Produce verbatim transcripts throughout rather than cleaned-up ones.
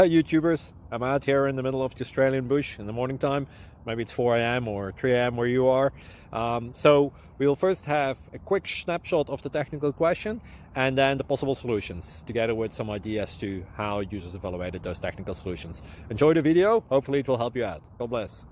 Hi YouTubers, I'm out here in the middle of the Australian bush in the morning time. Maybe it's four A M or three A M where you are. Um, so we will first have a quick snapshot of the technical question and then the possible solutions, together with some ideas to how users evaluated those technical solutions. Enjoy the video, hopefully it will help you out. God bless.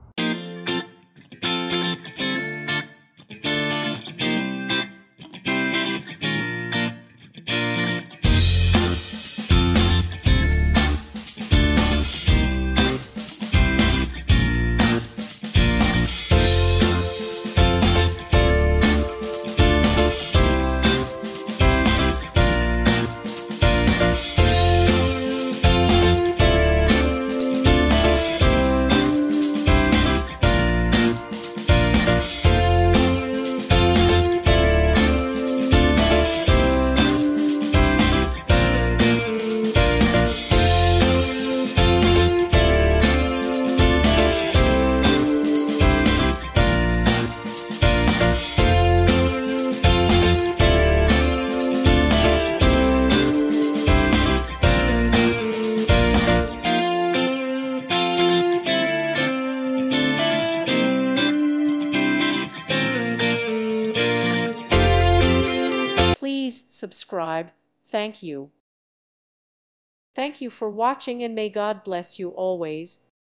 Please subscribe. Thank you. Thank you for watching, and may God bless you always.